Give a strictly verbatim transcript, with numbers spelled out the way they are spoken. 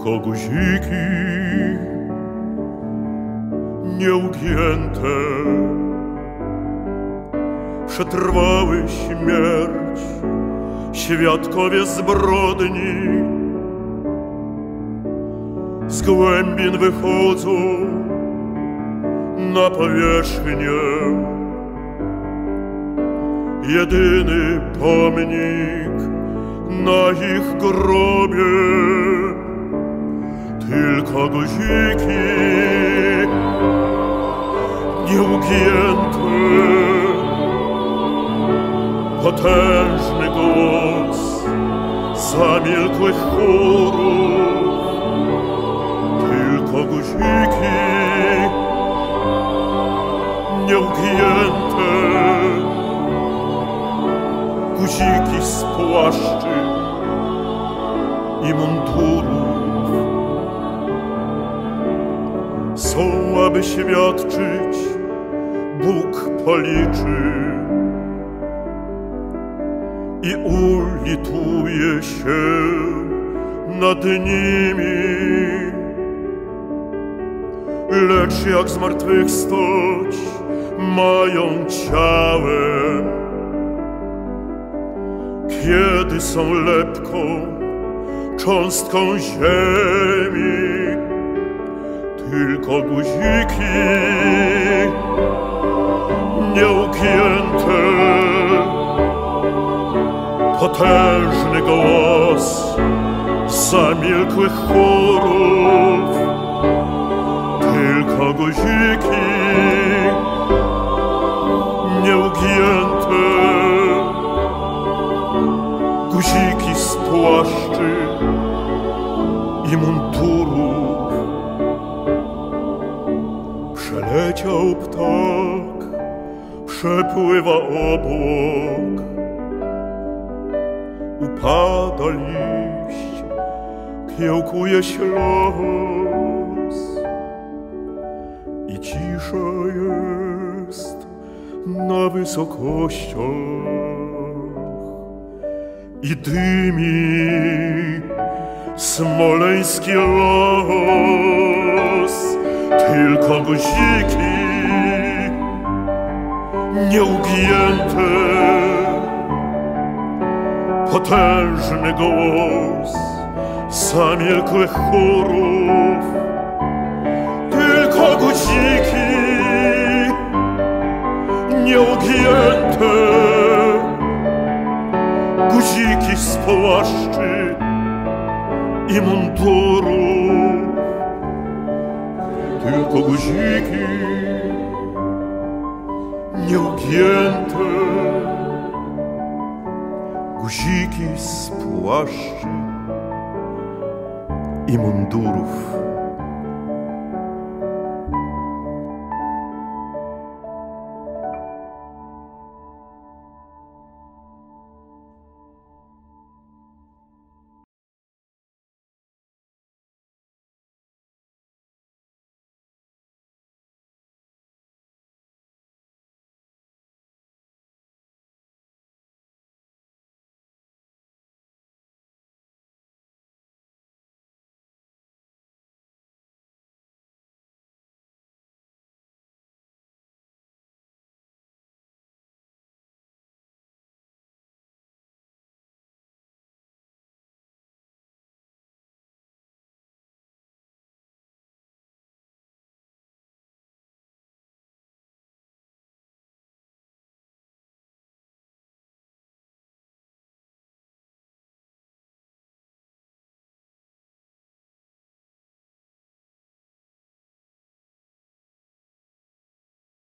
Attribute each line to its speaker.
Speaker 1: tylko guziki nieugięte przetrwały śmierć, świadkowie zbrodni z głębin wychodzą na powierzchnię. Jedyny pomnik na ich grobie, tylko guziki nieugięte. Potężny głos zamilkłych chórów, tylko guziki nieugięte. Guziki z płaszczy i mundurów są, aby świadczyć, Bóg policzy i ulituje się nad nimi. Lecz jak zmartwychwstać mają ciałem, kiedy są lepką, cząstką ziemi, tylko guziki nieugięte. Potężny głos zamilkłych chórów, tylko guziki nieugięte. Guziki z płaszczy i mundurów. Przeleciał ptak, przepływa obok, upada liść, kiełkuje się los i cisza jest na wysokościach i dymi smoleński los, tylko guziki nieugięte. Potężny głos zamilkłych chórów, tylko guziki nieugięte. Guziki z płaszczy i mundurów, tylko guziki nieugięte. Guziki z płaszczy i mundurów.